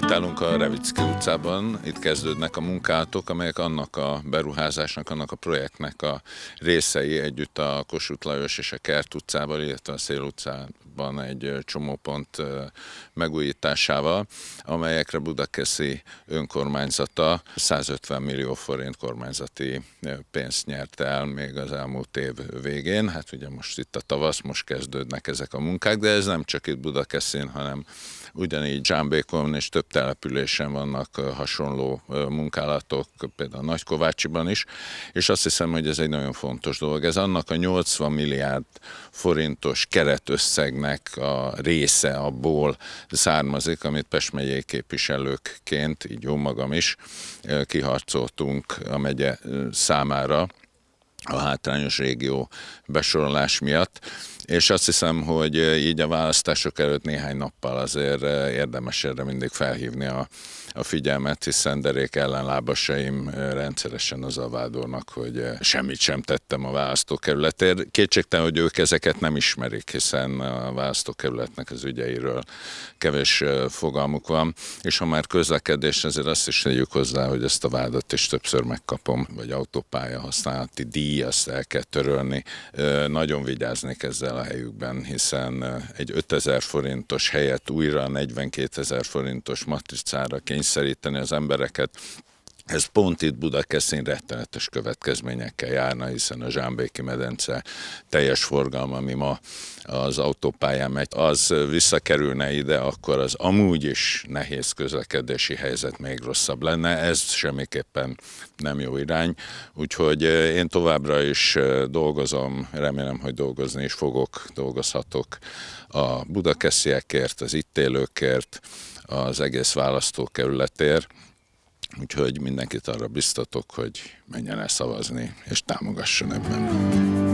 Itt állunk a Revicki utcában, itt kezdődnek a munkálatok, amelyek annak a beruházásnak, annak a projektnek a részei együtt a Kossuth Lajos és a Kert utcával, illetve a Szél utcában egy csomópont megújításával, amelyekre Budakeszi önkormányzata 150 millió forint kormányzati pénzt nyert el még az elmúlt év végén. Hát ugye most itt a tavasz, most kezdődnek ezek a munkák, de ez nem csak itt Budakesszin, hanem ugyanígy Zsámbékon és több településen vannak hasonló munkálatok, például Nagykovácsiban is, és azt hiszem, hogy ez egy nagyon fontos dolog. Ez annak a 80 milliárd forintos keretösszegnek a része abból származik, amit Pest megyei képviselőkként, így jó magam is, kiharcoltunk a megye számára a hátrányos régió besorolás miatt. És azt hiszem, hogy így a választások előtt néhány nappal azért érdemes erre mindig felhívni a figyelmet, hiszen derék ellenlábasaim rendszeresen azzal vádolnak, hogy semmit sem tettem a választókerületért. Kétségtelen, hogy ők ezeket nem ismerik, hiszen a választókerületnek az ügyeiről kevés fogalmuk van, és ha már közlekedés, azért azt is tegyük hozzá, hogy ezt a vádat is többször megkapom, vagy autópálya használati díj, azt el kell törölni. Nagyon vigyáznék ezzel a helyükben, hiszen egy 5000 forintos helyett újra 42 000 forintos matricára kényszeríteni az embereket, ez pont itt Budakesszin rettenetes következményekkel járna, hiszen a Zsámbéki medence teljes forgalma, ami ma az autópályán megy, az visszakerülne ide, akkor az amúgy is nehéz közlekedési helyzet még rosszabb lenne. Ez semmiképpen nem jó irány. Úgyhogy én továbbra is dolgozom, remélem, hogy dolgozni is fogok, dolgozhatok a budakesziekért, az itt élőkért, az egész választókerületért. Úgyhogy mindenkit arra biztatok, hogy menjen el szavazni, és támogasson ebben.